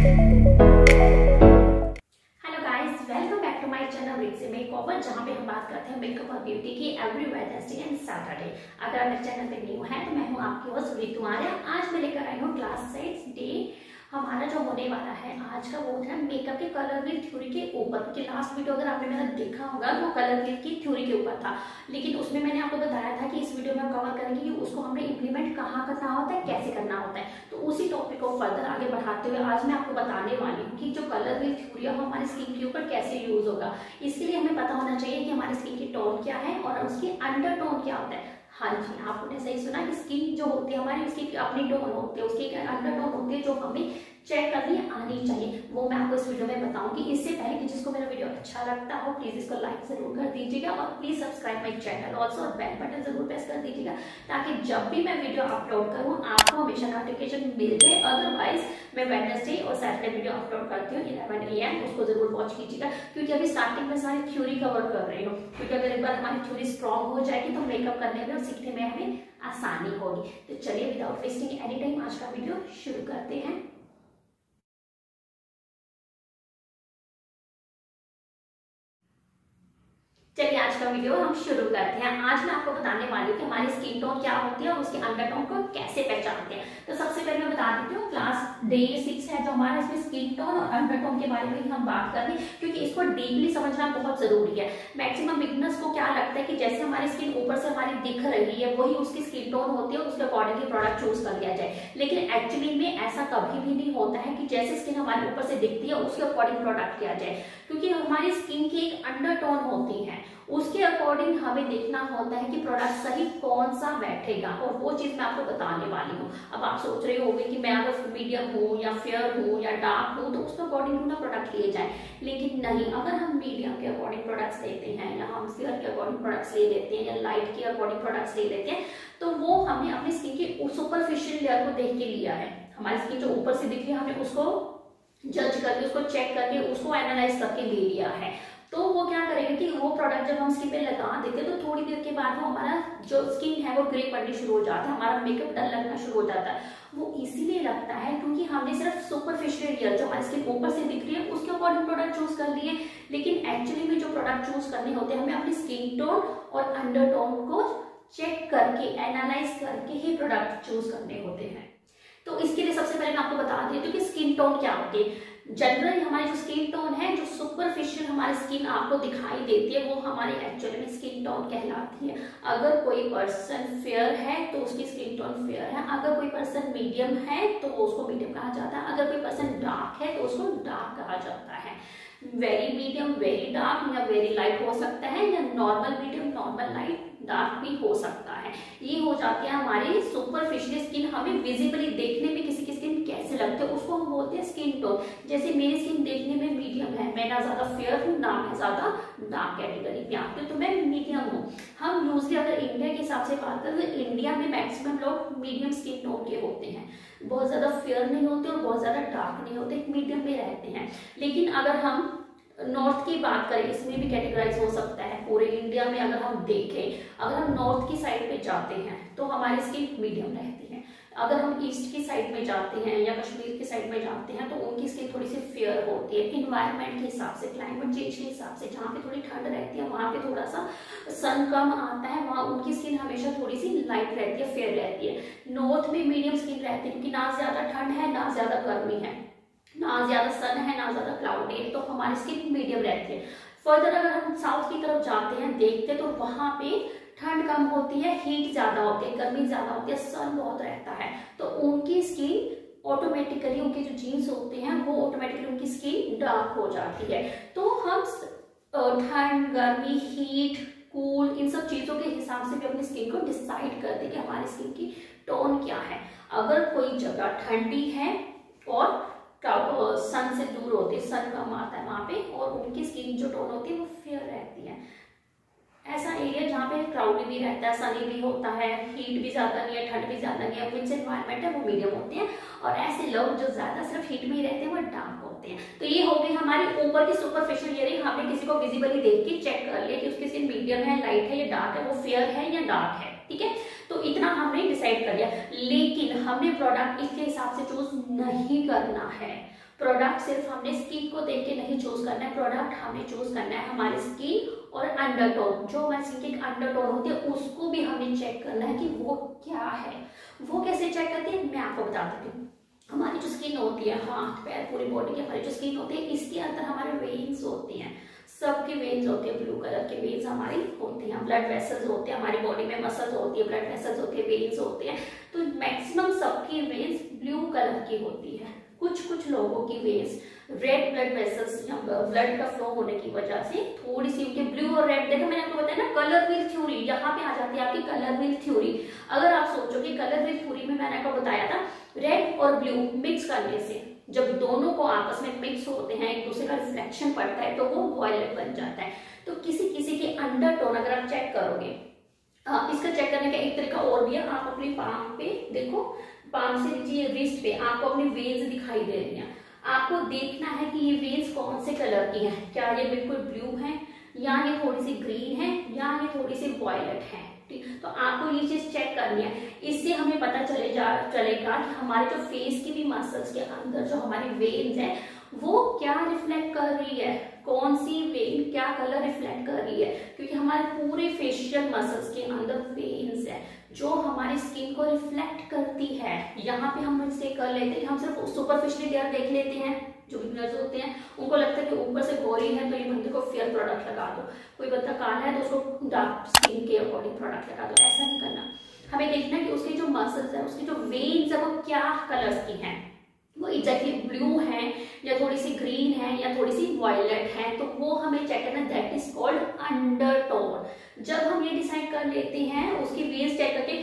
जहाँ पे हम बात करते हैं मेकअप और ब्यूटी की एवरी वेडनेसडे एंड सैटरडे। अगर आप मेरे चैनल पे न्यू है तो मैं हूँ आपकी होस्ट रितु आर्या। आज मैं लेकर आई हूँ क्लास 6 डे। हमारा जो होने वाला है आज का वो है मेकअप के कलर व्हील थ्योरी के ऊपर, क्योंकि लास्ट वीडियो अगर आपने मेरा देखा होगा तो कलर व्हील की थ्योरी के ऊपर था, लेकिन उसमें मैंने आपको बताया था कि इस वीडियो में हम कवर करेंगे कि उसको हमें इम्प्लीमेंट कहाँ करना होता है, कैसे करना होता है। तो उसी टॉपिक को फर्दर आगे बढ़ाते हुए आज मैं आपको बताने वाली हूँ कि जो कलर व्हील थ्योरी है हमारी स्किन के ऊपर कैसे यूज होगा। इसके लिए हमें पता होना चाहिए कि हमारी स्किन की टोन क्या है और उसकी अंडर टोन क्या होता है। हाँ जी, आपने सही सुना कि स्किन जो होती है हमारी उसकी अपनी टोन होती है, उसकी अंडर टोन होती है जो हमें चेक करनी आनी चाहिए। वो मैं आपको इस वीडियो में बताऊंगी। इससे पहले कि जिसको मेरा वीडियो अच्छा लगता हो प्लीज इसको लाइक जरूर कर दीजिएगा और please subscribe my channel also, और बेल बटन जरूर प्रेस कर दीजिएगा ताकि जब भी मैं वीडियो अपलोड करूं आपको हमेशा नोटिफिकेशन मिल जाए। अदरवाइज मैं वेडनेसडे और सैटरडे वीडियो अपलोड करती हूँ 11 AM, उसको जरूर वॉच कीजिएगा क्योंकि अभी स्टार्टिंग में सारी थ्योरी कवर कर रही हूँ, क्योंकि अगर एक बार हमारी थ्योरी स्ट्रॉन्ग हो जाएगी तो मेकअप करने में और सीखने में हमें आसानी होगी। तो चलिए विदाउट वेस्टिंग एनी टाइम आज का वीडियो शुरू करते हैं। चलिए आज का वीडियो हम शुरू करते हैं। आज मैं आपको बताने वाली हूँ कि हमारी स्किन टोन क्या होती है और उसके अंडर टोन को कैसे पहचानते हैं। तो सबसे पहले मैं बता देती हूँ क्लास डे 6 है जो हमारा, इसमें स्किन टोन और अंडर टोन के बारे में हम बात कर रहे हैं क्योंकि इसको डीपली समझना बहुत जरूरी है। मैक्सिमम बिगिनर्स को क्या लगता है कि जैसे हमारी स्किन ऊपर से हमारी दिख रही है वही उसकी स्किन टोन होती है, उसके अकॉर्डिंग प्रोडक्ट चूज कर लिया जाए, लेकिन एक्चुअली में ऐसा कभी भी नहीं होता है कि जैसे स्किन हमारी ऊपर से दिखती है उसके अकॉर्डिंग प्रोडक्ट किया जाए, क्योंकि हमारी स्किन की एक अंडर टोन होती है, उसके अकॉर्डिंग हमें देखना होता है कि प्रोडक्ट सही कौन सा बैठेगा, और वो चीज मैं आपको बताने वाली हूँ। अब आप सोच रहे होंगे कि मैं अगर मीडियम हूँ या फेयर हूँ या डार्क हूँ तो उसके अकॉर्डिंग ना प्रोडक्ट लिए जाए, लेकिन नहीं, अगर हम मीडियम के अकॉर्डिंग प्रोडक्ट्स लेते हैं या हम फेयर के अकॉर्डिंग प्रोडक्ट्स ले लेते हैं या लाइट के अकॉर्डिंग प्रोडक्ट्स ले लेते हैं तो वो हमने अपनी स्किन की सुपरफिशियल लेयर को देख के लिया है। हमारी स्किन जो ऊपर से दिख रही है हमने उसको जज करके, उसको चेक करके, उसको एनालाइज करके ले लिया है। तो वो क्या करेगा कि वो प्रोडक्ट जब हम स्किन पे लगा देते हैं तो थोड़ी देर के बाद वो हमारा जो स्किन है वो ग्रे पड़नी शुरू हो जाता है, हमारा मेकअप डल लगना शुरू हो जाता है। वो इसीलिए लगता है क्योंकि हमने सिर्फ सुपरफिशियल लेयर जो हमारी स्किन ऊपर से दिख रही है उसके अकॉर्डिंग प्रोडक्ट चूज कर लिए, लेकिन एक्चुअली में जो प्रोडक्ट चूज करने होते हैं हमें अपनी स्किन टोन और अंडर टोन को चेक करके, एनालाइज करके ही प्रोडक्ट चूज करने होते हैं। तो इसके लिए सबसे पहले मैं आपको बता देती हूँ कि स्किन टोन क्या होती है। जनरली हमारी जो स्किन टोन है, जो सुपरफिशियल हमारी स्किन आपको दिखाई देती है वो हमारी एक्चुअली में स्किन टोन कहलाती है। अगर कोई पर्सन फेयर है तो उसकी स्किन टोन फेयर है, अगर कोई पर्सन मीडियम है तो उसको मीडियम कहा जाता है, अगर कोई पर्सन डार्क है तो उसको डार्क कहा जाता है। वेरी मीडियम, वेरी डार्क या वेरी लाइट हो सकता है, या normal medium, normal light, dark भी हो सकता है। ये हो जाती है हमारी सुपरफिशियल स्किन। हमें विजिबली देखने में किसी की स्किन कैसे लगती है उसको हम बोलते हैं स्किन टोन। जैसे मेरी स्किन देखने में मीडियम है, मैं ना ज्यादा फेयर हूँ ना मैं ज्यादा डार्क कैटेगरी में आती हूँ, तो मैं मीडियम हूँ। हम यूजली अगर इंडिया के हिसाब से बात करें तो इंडिया में मैक्सिमम लोग मीडियम स्किन टोन के होते हैं, बहुत ज्यादा फेयर नहीं होते और बहुत ज्यादा डार्क नहीं होते, मीडियम में रहते हैं। लेकिन अगर हम नॉर्थ की बात करें, इसमें भी कैटेगराइज हो सकता है। पूरे इंडिया में अगर हम देखें, अगर हम नॉर्थ की साइड पे जाते हैं तो हमारी स्किन मीडियम रहती है, अगर हम ईस्ट की साइड में जाते हैं या कश्मीर की साइड में जाते हैं तो उनकी स्किन थोड़ी सी फेयर होती है। इन्वायरमेंट के हिसाब से, क्लाइमेट चेंज के हिसाब से, जहाँ पे थोड़ी ठंड रहती है वहाँ पे थोड़ा सा सन कम आता है, वहाँ उनकी स्किन हमेशा थोड़ी सी लाइट रहती है, फेयर रहती है। नॉर्थ में मीडियम स्किन रहती है क्योंकि ना ज्यादा ठंड है ना ज्यादा गर्मी है, ना ज्यादा सन है ना ज्यादा क्लाउडी है, तो हमारी स्किन मीडियम रहती है। फर्दर अगर हम साउथ की तरफ जाते हैं, देखते हैं तो वहां पे ठंड कम होती है, हीट ज्यादा होती है, गर्मी ज्यादा होती है, सन बहुत रहता है, तो उनकी स्किन ऑटोमेटिकली, उनके जो जीन्स होते हैं वो ऑटोमेटिकली उनकी स्किन डार्क हो जाती है। तो हम ठंड, गर्मी, हीट, कूल, इन सब चीजों के हिसाब से भी अपनी स्किन को डिसाइड करते हैं कि हमारी स्किन की टोन क्या है। अगर कोई जगह ठंडी है और सन से दूर होती है, सन कम आता है वहां पे, और उनकी स्किन जो टोन होती है वो फेयर रहती है। ऐसा एरिया जहाँ पे क्लाउडी भी रहता है, सनी भी होता है, हीट भी ज्यादा नहीं है, ठंड भी ज्यादा नहीं है, विंड्स एनवायरमेंट है वो मीडियम होते हैं, और ऐसे लोग जो ज्यादा सिर्फ हीट में ही रहते हैं वो डार्क होते हैं। तो ये हो गई हमारी ऊपर की सुपरफिशियल लेयरिंग। हमने किसी को विजिबली देख के चेक कर लिया कि उसकी स्किन मीडियम है, लाइट है या डार्क है, वो फेयर है या डार्क है, ठीक है। तो इतना हमने डिसाइड कर लिया, लेकिन हमने प्रोडक्ट इसके हिसाब से चूज नहीं करना है। प्रोडक्ट सिर्फ हमने स्किन को देख के नहीं चूज करना है, प्रोडक्ट हमने चूज करना है हमारी स्किन और अंडरटोन, जो हमारी स्किन की अंडरटोन होती है उसको भी हमें चेक करना है कि वो क्या है। वो कैसे चेक करते हैं मैं आपको बता देती हूँ। हमारी जो स्किन होती है, हाथ पैर पूरी बॉडी की हमारी जो स्किन होती है, इसके अंदर हमारे वेन्स होती हैं, सबके वेन्स होते हैं, ब्लू कलर के वेन्स हमारी होती हैं, ब्लड वेसल्स होते हैं, हमारी बॉडी में मसल्स होती है, ब्लड वेसल्स होती है, वेन्स होते हैं। तो मैक्सिमम सबकी वेन्स ब्लू कलर की होती है। कुछ लोगों की वेन्स रेड ब्लड वेसल्स या ब्लड का फ्लो होने की वजह से थोड़ी सी उनके ब्लू और रेड, देखो मैंने आपको बताया ना कलर व्हील थ्योरी, यहाँ पे आ जाती है आपकी कलर व्हील थ्योरी। अगर आप सोचो कि कलर व्हील थ्योरी में मैंने आपको बताया था रेड और ब्लू मिक्स करने से जब दोनों को आपस में मिक्स होते हैं, एक दूसरे का रिफ्लेक्शन पड़ता है तो वो वॉयलेट बन जाता है। तो किसी किसी के अंडरटोन अगर आप चेक करोगे, इसका चेक करने का एक तरीका और भी है। आप अपनी पाम पे देखो, पाम से नीचे रिस्ट पे आपको अपनी वेन्स दिखाई दे रही हैं, आपको देखना है कि ये वेन्स कौन से कलर की हैं, क्या ये बिल्कुल ब्लू है या ये थोड़ी सी ग्रीन है या ये थोड़ी सी वॉयलेट है। तो आपको ये चीज चेक करनी है, इससे हमें पता चलेगा कि हमारे जो फेस की भी मसल्स के अंदर जो हमारी वेन्स है वो क्या रिफ्लेक्ट कर रही है, कौन सी वेन क्या कलर रिफ्लेक्ट कर रही है, क्योंकि हमारे पूरे फेशियल मसल्स के अंदर वेन्स है जो हमारी स्किन को रिफ्लेक्ट करती है। यहाँ पे हम इससे कर लेते हैं, हम सिर्फ सुपरफिशियली लेयर देख लेते हैं, जो बिगिनर्स होते हैं उनको लगता है कि ऊपर से गोरी है तो ये बंदे को फेयर प्रोडक्ट लगा दो, कोई बंदा काला है तो उसको डार्क स्किन के अकॉर्डिंग प्रोडक्ट लगा दो। ऐसा नहीं करना, हमें देखना है कि उसके जो मसल्स है, उसकी जो वेन्स है वो क्या कलर्स की हैं, वो एग्जैक्टली ब्लू है या थोड़ी सी ग्रीन है या थोड़ी सी वॉयलेट है, तो वो हमें चेक करना, दैट इज कॉल्ड अंडरटोन। जब हम ये डिसाइड कर लेते हैं उसकी वेन्स चेक करके,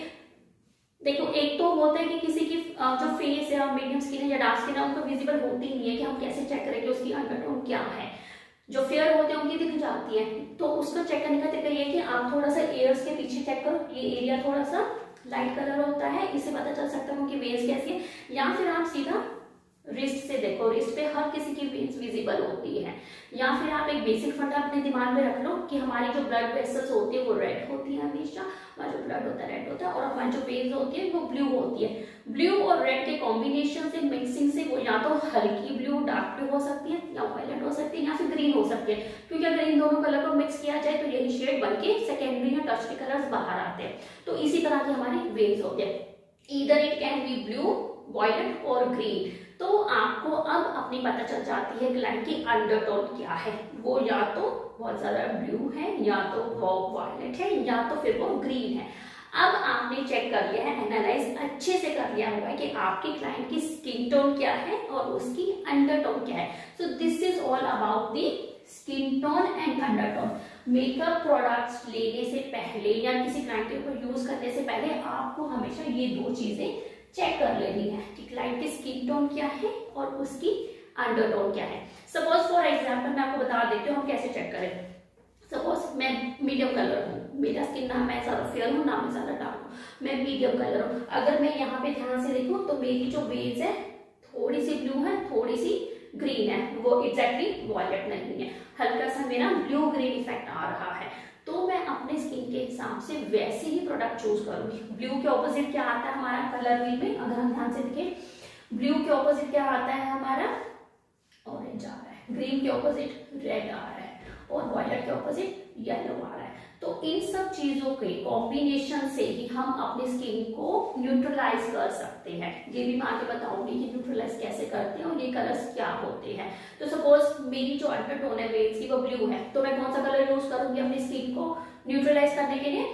देखो एक तो होता है कि किसी की जो फेस है मीडियम स्किन है या डार्क स्किन है उनको विजिबल होती नहीं है, कि हम कैसे चेक करें कि उसकी अंडरटोन क्या है। जो फेयर होते हैं उनकी दिख जाती है, तो उसको चेक करने का तरीका ये है कि आप थोड़ा सा एयर्स के पीछे चेक करो, ये एरिया थोड़ा सा लाइट कलर होता है, इससे पता चल सकता है उनकी वेन्स कैसी है। या फिर आप सीधा रिस्ट से देखो, रिस्ट पे हर किसी की वेन्स विजिबल होती है। या फिर आप एक बेसिक फंडा अपने दिमाग में रख लो कि हमारी जो ब्लड वेसल्स होती है वो रेड होती है हमेशा, हमारा जो ब्लड होता है रेड होता है, और हमारी जो वेन्स होती है वो ब्लू होती है। ब्लू और रेड के कॉम्बिनेशन से, मिक्सिंग से वो या तो हल्की ब्लू डार्क ब्लू हो सकती है, या वायलेट हो सकती है, या फिर ग्रीन हो सकती है, क्योंकि अगर इन दोनों कलर को मिक्स किया जाए तो यही शेड बनके सेकेंडरी या टर्शरी कलर्स बाहर आते हैं। तो इसी तरह की हमारी वेन्स होती है, either it can be blue, violet और ग्रीन। तो आपको अब अपनी पता चल जाती है क्लाइंट की अंडरटोन क्या है, वो या तो बहुत ज्यादा ब्लू है, या तो वो वायलेट है, या तो फिर वो ग्रीन है। अब आपने चेक कर लिया है, एनालाइज अच्छे से कर लिया होगा कि आपके क्लाइंट की स्किन टोन क्या है और उसकी अंडरटोन क्या है। So this is all about the skin tone and undertone. Makeup products लेने से पहले या किसी क्लाइंट के ऊपर यूज करने से पहले आपको हमेशा ये दो चीजें चेक कर लेनी है कि क्लाइंट की स्किन टोन क्या है और उसकी अंडरटोन क्या है। सपोज फॉर एग्जांपल मैं आपको बता देती हूँ हम कैसे चेक करें। सपोज मैं मीडियम कलर हूँ, मेरा स्किन ना मैं ज्यादा फेयर हूँ ना मैं ज्यादा डार्क हूँ, मैं मीडियम कलर हूँ। अगर मैं यहाँ पे ध्यान से देखूँ तो मेरी जो वेन्स है थोड़ी सी ब्लू है, थोड़ी सी ग्रीन है, वो एग्जैक्टली वॉयलेट नहीं है, हल्का सा मेरा ब्लू ग्रीन इफेक्ट आ रहा है। तो मैं अपने स्किन के हिसाब से वैसे ही प्रोडक्ट चूज करूंगी। ब्लू के ऑपोजिट क्या आता है हमारा कलर व्हील में, अगर हम ध्यान से देखें ब्लू के ऑपोजिट क्या आता है हमारा ऑरेंज आ रहा है, ग्रीन के ऑपोजिट रेड आ रहा है और वॉयलेट के ऑपोजिट येलो आ रहा है। तो इन सब चीजों के कॉम्बिनेशन से ही हम अपनी स्किन को न्यूट्रलाइज कर सकते हैं। ये भी मैं आगे बताऊंगी कि न्यूट्रलाइज कैसे करते हैं और ये कलर्स क्या होते हैं। तो सपोज मेरी जो अंडरटोन है वेन्स की वो ब्लू है, तो मैं कौन सा कलर यूज करूंगी अपनी स्किन को न्यूट्रलाइज करने के लिए?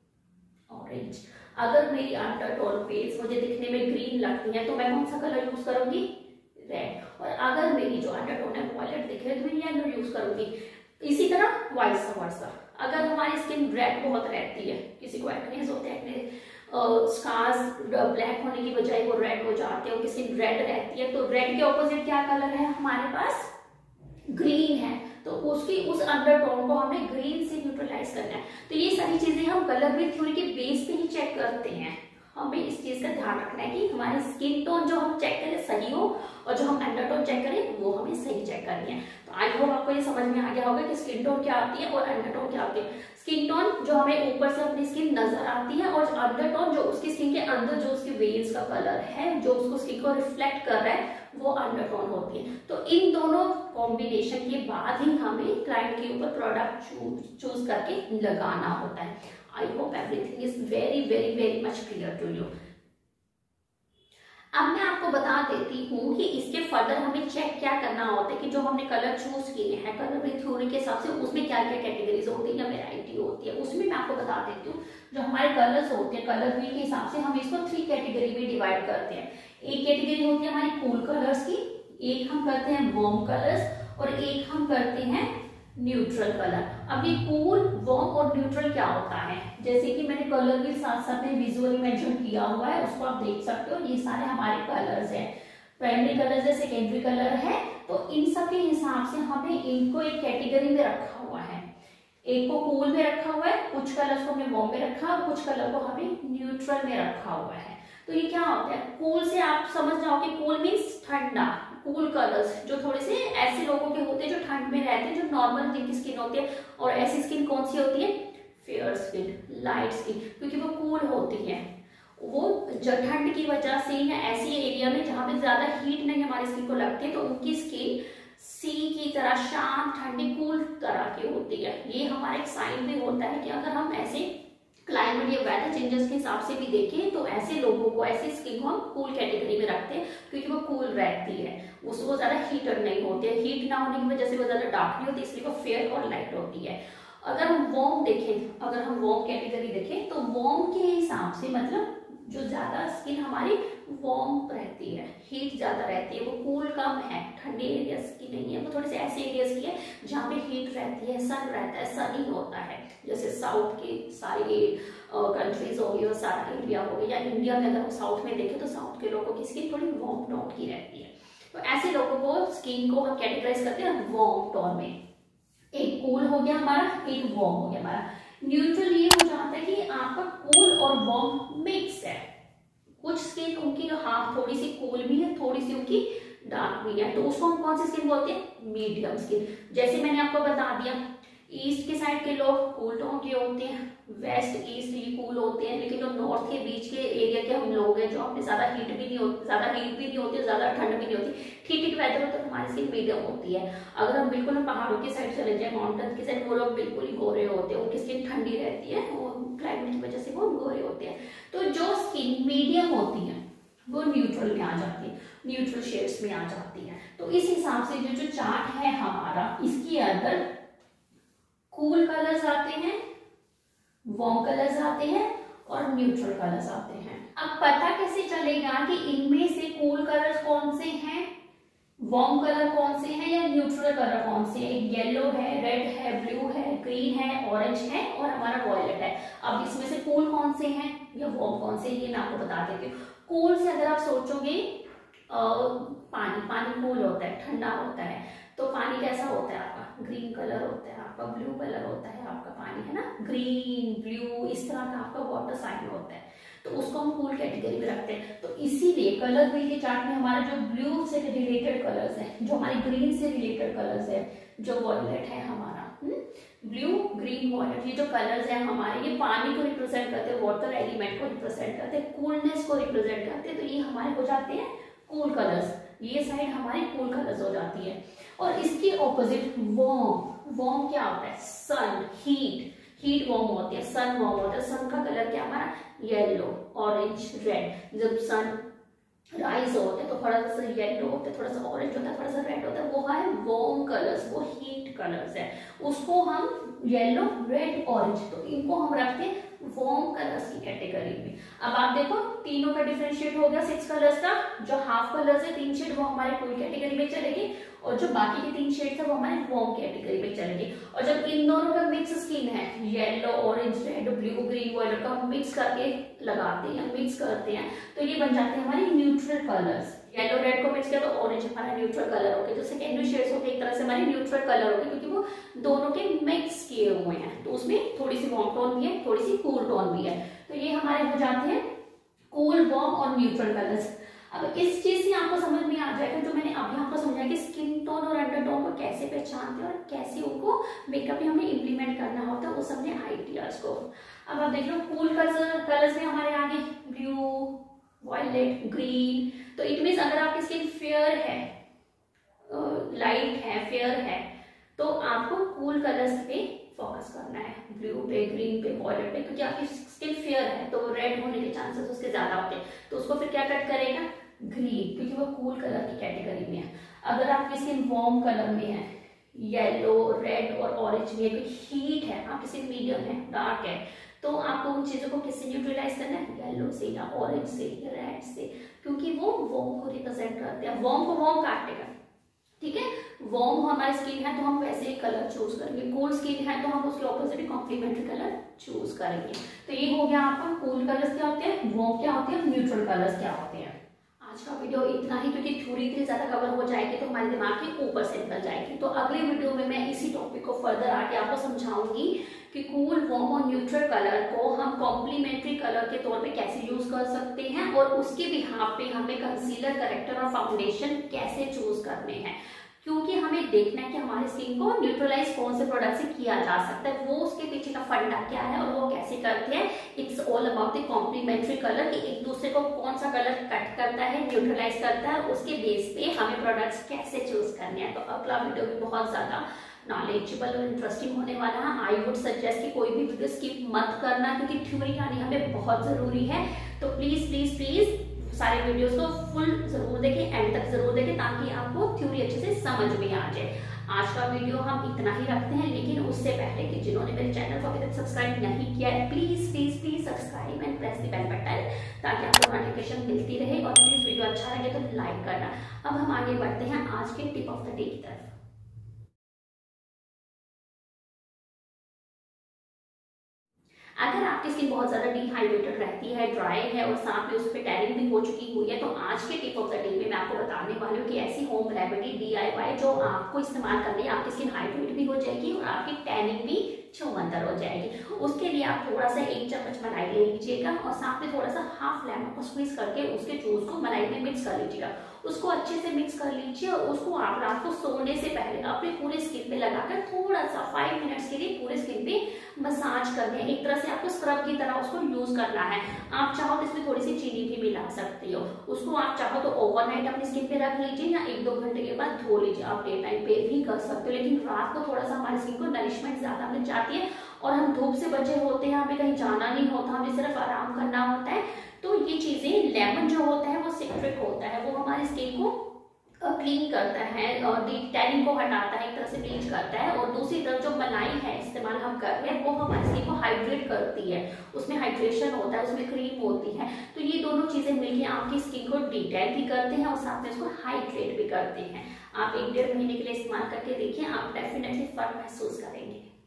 ऑरेंज। अगर मेरी अंडरटोन वेन्स मुझे दिखने में ग्रीन लगती है तो मैं कौन सा कलर यूज करूंगी? रेड। और अगर मेरी जो अंडरटोन है वॉयलेट दिखे तो मैं येलो यूज करूंगी। इसी तरह वाइस वर्सा, अगर हमारी स्किन रेड बहुत रहती है, किसी को एक्नेस होते हैं, स्कार्स ब्लैक होने की बजाय वो रेड हो जाते हैं, उनकी स्किन रेड रहती है, तो रेड के ऑपोजिट क्या कलर है हमारे पास? ग्रीन है। तो उसकी उस अंडरटोन को हमें ग्रीन से न्यूट्रलाइज करना है। तो ये सारी चीजें हम कलर व्हील थ्योरी के बेस पे ही चेक करते हैं। हमें इस चीज का ध्यान रखना है कि हमारी स्किन टोन जो हम चेक करें सही हो और जो हम अंडरटोन चेक करें वो हमें सही चेक करनी है। तो आई होप आपको ये समझ में आ गया होगा कि स्किन टोन क्या आती है और अंडरटोन क्या आती है। स्किन टोन जो हमें ऊपर से अपनी स्किन नजर आती है, और अंडरटोन जो उसकी स्किन के अंदर जो उसकी वेन्स का कलर है, जो उसको स्किन को रिफ्लेक्ट कर रहा है, वो अंडरटोन होती है। तो इन दोनों कॉम्बिनेशन के बाद ही हमें क्लाइंट के ऊपर प्रोडक्ट चूज करके लगाना होता है। I hope everything is very very very much clear to you. अब मैं आपको बता देती हूँ कि इसके फर्दर हमें चेक क्या करना होता है कि जो हमने कलर चूज किए हैं कलर में थ्योरी के हिसाब से उसमें क्या क्या कैटेगरीज होती है या वेराइटी होती है। उसमें मैं आपको बता देती हूँ जो हमारे कलर्स होते हैं कलर व्हील के हिसाब से हम इसको 3 कैटेगरी में डिवाइड करते हैं। एक कैटेगरी होती है हमारी कूल कलर्स की, एक हम करते हैं वार्म कलर्स और एक हम करते हैं न्यूट्रल कलर। अब ये कूल वार्म और न्यूट्रल क्या होता है, जैसे कि मैंने कलर के साथ साथ में विजुअली मेंशन किया हुआ है, उसको आप देख सकते हो। ये सारे हमारे कलर्स हैं, प्राइमरी कलर्स है, सेकेंडरी कलर है। तो इन सब के हिसाब से हमें इनको एक कैटेगरी में रखा हुआ है। एक को कूल में रखा हुआ है, कुछ कलर्स को हमने वार्म में रखा और कुछ कलर को हमें न्यूट्रल में रखा हुआ है। तो ये क्या होता है, कूल से आप समझ जाओ कि कूल मीन्स ठंडा। कूल कलर्स जो थोड़े से ऐसे लोगों के होते हैं जो ठंड में रहते हैं, जो नॉर्मल जिनकी स्किन होती है। और ऐसी स्किन कौन सी होती है, फेयर स्किन, लाइट स्किन, क्योंकि वो कूल होती है। वो ठंड की वजह से या ऐसी एरिया में जहां पे ज्यादा हीट नहीं हमारी स्किन को लगती है, तो उनकी स्किन सी की तरह शांत ठंडी कूल तरह की होती है। ये हमारा एक साइन भी होता है कि अगर हम ऐसे क्लाइमेट या वेदर चेंजेस के हिसाब से भी देखें तो ऐसे लोगों को, ऐसी स्किन को हम कूल कैटेगरी में रखते हैं, क्योंकि वो कूल रहती है, उसको ज्यादा हीटर नहीं होती है। हीट ना होने की वजह से वो ज्यादा डार्क नहीं होती, इसलिए वो फेयर और लाइट होती है। अगर हम वार्म देखें, अगर हम वार्म कैटेगरी देखें तो वार्म के हिसाब से मतलब जो ज्यादा स्किन हमारी वार्म रहती है, हीट ज्यादा रहती है, वो कूल कम है, ठंडे एरियाज की नहीं है, वो थोड़े से ऐसे एरियाज की है जहाँ पे हीट रहती है, सन रहता है, सनी होता है। जैसे साउथ की सारी कंट्रीज हो गई और सारा इंडिया हो गया, या इंडिया में अगर हम साउथ में देखें तो साउथ के लोगों की स्किन थोड़ी वार्म टोन की रहती है। तो ऐसे लोगों को स्किन को हम कैटेगराइज करते हैं वार्म टोन में। एक कूल हो गया हमारा, एक वार्म हो गया हमारा। न्यूट्रल ये हो जाता है कि आपका कूल और वार्म मिक्स है। कुछ स्किन उनकी हाफ थोड़ी सी कूल भी है, थोड़ी सी उनकी डार्क भी है, तो उसको हम कौन सी स्किन बोलते हैं, मीडियम स्किन। जैसे मैंने आपको बता दिया, ईस्ट के साइड के लोग कूल टोन के होते हैं, वेस्ट ईस्ट ये कूल होते हैं, लेकिन जो नॉर्थ के बीच के एरिया के हम लोग हैं, जो अपने ज्यादा हीट भी नहीं होती, ज्यादा हीट भी नहीं होती, ज्यादा ठंड भी नहीं होती, ठीक ठीक वेदर हो तो हमारी स्किन मीडियम होती है। अगर हम बिल्कुल पहाड़ों की साइड चले जाए, माउंटेन की साइड, वो लोग बिल्कुल ही गोरे होते हैं, उनकी स्किन ठंडी रहती है, क्लाइमेट की वजह से वो गोरे होते हैं। तो जो स्किन मीडियम होती है वो न्यूट्रल में आ जाती है, न्यूट्रल शेड्स में आ जाती है। तो इस हिसाब से जो चार्ट है हमारा, इसके अंदर कूल कलर्स आते हैं, वार्म कलर्स आते हैं और न्यूट्रल कलर्स आते हैं। अब पता कैसे चलेगा कि इनमें से कूल कलर्स कौन से हैं, वार्म कलर कौन से हैं या न्यूट्रल कलर कौन से हैं? येलो है, रेड है, ब्लू है, ग्रीन है, ऑरेंज है और हमारा वॉयलेट है। अब इसमें से कूल कौन से हैं या वार्म कौन से, ये मैं आपको बता देती हूँ। कूल से अगर आप सोचोगे, पानी, पानी कूल होता है, ठंडा होता है, तो पानी कैसा होता है आपका, ग्रीन कलर होता है आपका, ब्लू कलर होता है आपका पानी, है ना, ग्रीन ब्लू इस तरह का आपका वाटर साइन होता है, तो उसको हम कूल कैटेगरी में रखते हैं। तो इसीलिए कलर व्हील के चार्ट में हमारा जो ब्लू से रिलेटेड कलर्स है, जो हमारे ग्रीन से रिलेटेड कलर्स है, जो वॉयलेट है हमारा, ब्लू ग्रीन वॉयलेट, ये जो कलर्स है हमारे, ये पानी को रिप्रेजेंट करते हैं, वाटर एलिमेंट को रिप्रेजेंट करते हैं, कूलनेस को रिप्रेजेंट करते हैं, तो ये हमारे हो जाते हैं कूल कलर्स। ये साइड हमारी कूल कलर्स हो जाती है। और इसकी ऑपोजिट वार्म, वार्म क्या होता है, सन, हीट, हीट वार्म होती है, सन वार्म होता है। सन का कलर क्या हमारा, येलो, ऑरेंज, रेड। जब सन राइज होते हैं तो थोड़ा सा येलो होता है, थोड़ा सा ऑरेंज होता है, थोड़ा सा रेड होता है, वो है वार्म कलर्स, वो हीट कलर्स है। उसको हम येलो, रेड, ऑरेंज, तो इनको हम रखते हैं वार्म कलर्स की कैटेगरी में। अब आप देखो तीनों का डिफरेंशिएट हो गया 6 कलर्स का। जो हाफ कलर्स है 3 शेड वो हमारे कूल कैटेगरी में चलेगी, और जो बाकी के 3 शेड्स है वो हमारे वार्म कैटेगरी में चलेंगे। और जब इन दोनों का मिक्स स्किन है, yellow, orange, red, blue, green, violet का हम मिक्स करके लगाते हैं, मिक्स करते हैं, तो ये बन जाते हैं हमारे न्यूट्रल कलर्स। येलो रेड को मिक्स किया तो ऑरेंज हमारा न्यूट्रल कलर हो गया, जो सेकेंडरी शेड्स होते हैं एक तरह से हमारे न्यूट्रल कलर हो गए, क्योंकि वो दोनों के मिक्स किए हुए हैं, तो उसमें थोड़ी सी वार्म टोन भी है, थोड़ी सी कूल टोन भी है। तो ये हमारे हो जाते हैं कूल, वार्म और न्यूट्रल कलर्स। अब इस चीज से आपको समझ में आ जाएगा जो मैंने अभी आपको समझाया कि स्किन टोन और अंडरटोन को कैसे पहचानते हैं और कैसे उनको मेकअप में हमें इम्प्लीमेंट करना होता है उस अपने आइडियाज को। अब आप देख लो कूल कलर्स में हमारे आगे ब्लू, वायलेट, ग्रीन। तो इट मीन्स अगर आपकी स्किन फेयर है, लाइट है, फेयर है, तो आपको कूल कलर्स पे फोकस करना है, ब्लू पे, ग्रीन पे, वायलेट पे, क्योंकि आपकी स्किन फेयर है तो रेड होने के चांसेस उसके ज्यादा होते हैं। तो उसको फिर क्या कट करेगा, ग्रीन, क्योंकि वो कूल कलर की कैटेगरी में है। अगर आपकी स्किन वार्म कलर में है, येलो, रेड और ऑरेंज में है, हीट है, आपकी स्किन मीडियम है, डार्क है, तो आपको उन चीजों को किससे न्यूट्रलाइज करना है, येलो से या ऑरेंज से या रेड से, क्योंकि वो वार्म को रिप्रेजेंट करते हैं। वार्म को वार्म काटेगा, ठीक है। वार्म हमारी स्किन है तो हम वैसे ही कलर चूज करेंगे, कोल्ड स्किन है तो हम उसके ऑपोजिट कॉम्प्लीमेंट्री कलर चूज करेंगे। तो ये हो गया आपका कूल कलर्स क्या होते हैं, वार्म क्या होते हैं, न्यूट्रल कलर्स क्या होते हैं। आज का वीडियो इतना ही, क्योंकि थ्योरी इतनी ज्यादा कवर हो जाएगी तो हमारे दिमाग के ऊपर से निकल जाएगी। तो अगले वीडियो में मैं इसी टॉपिक को फर्दर आगे आपको समझाऊंगी कि कूल, वार्म और न्यूट्रल कलर को हम कॉम्प्लीमेंट्री कलर के तौर पे कैसे यूज कर सकते हैं और उसके बिहाफ पे हमें कंसीलर, करेक्टर और फाउंडेशन कैसे चूज करने हैं, क्योंकि हमें देखना है कि हमारी स्किन को न्यूट्रलाइज कौन से प्रोडक्ट से किया जा सकता है, वो उसके पीछे का फंडा क्या है और वो कैसे करते हैं। It's all about the complementary colour, कि एक दूसरे को कौन सा कलर कट करता है, न्यूट्रलाइज करता है, उसके बेस पे हमें प्रोडक्ट्स कैसे चूज करने हैं। तो अगला वीडियो भी बहुत ज्यादा नॉलेजेबल और इंटरेस्टिंग होने वाला है। आई वुड सजेस्ट कि कोई भी वीडियो स्किप मत करना, क्योंकि थ्योरी आनी हमें बहुत जरूरी है। तो प्लीज प्लीज प्लीज सारे वीडियोस को फुल जरूर देखें, एंड तक जरूर देखें, ताकि आपको थ्योरी अच्छे से समझ में आ जाए। आज का वीडियो हम इतना ही रखते हैं, लेकिन उससे पहले कि जिन्होंने मेरे चैनल को अभी तक सब्सक्राइब नहीं किया है, please please please subscribe and press the bell button, ताकि आपको नोटिफिकेशन मिलती रहे। और प्लीज वीडियो अच्छा लगे तो लाइक करना। अब हम आगे बढ़ते हैं आज के टिप ऑफ द डे की तरफ। अगर आपकी स्किन बहुत ज्यादा डिहाइड्रेटेड रहती है, ड्राई है और साथ में उस पर टैनिंग भी हो चुकी हुई है, तो आज के टिप ऑफ द डे में मैं आपको बताने वाली हूँ कि ऐसी होम रेमेडी DIY जो आपको इस्तेमाल करनी है, आपकी स्किन हाइड्रेट भी हो जाएगी और आपकी टैनिंग भी छुमंतर हो जाएगी। उसके लिए आप थोड़ा सा 1 चम्मच मलाई ले लीजिएगा और साथ में थोड़ा सा हाफ लेमन को स्क्वीज करके उसके जूस को मलाई में मिक्स कर लीजिएगा। उसको अच्छे से मिक्स कर लीजिए और उसको आप रात को सोने से पहले अपने पूरे स्किन पे लगाकर थोड़ा सा 5 मिनट्स के लिए पूरे स्किन पे मसाज करना है। एक तरह से आपको स्क्रब की तरह उसको यूज करना है। आप चाहो तो इसमें थोड़ी सी चीनी भी मिला सकती हो। उसको आप चाहो तो ओवरनाइट अपनी स्किन पे रख लीजिए या 1-2 घंटे के बाद धो लीजिए। आप डे टाइम पे भी कर सकते हो, लेकिन रात को थोड़ा सा हमारी स्किन को नरिशमेंट ज्यादा मिल जाती है और हम धूप से बचे होते हैं, हमें कहीं जाना नहीं होता, हमें सिर्फ आराम करना होता है। तो ये चीजें, लेमन जो होता है वो सिट्रिक होता है, वो हमारी स्किन को क्लीन करता है और टैनिंग को हटाता है, एक तरह से ब्लीच करता है। और दूसरी तरफ जो मलाई है इस्तेमाल हम कर रहे हैं, वो हमारी स्किन को हाइड्रेट करती है, उसमें हाइड्रेशन होता है, उसमें क्रीम होती है। तो ये दोनों चीजें मिलकर आपकी स्किन को डिटेल भी करते हैं और साथ में उसको हाइड्रेट भी करते हैं। आप 1-1.5 महीने के लिए इस्तेमाल करके देखिए, आप डेफिनेटली फर्क महसूस करेंगे।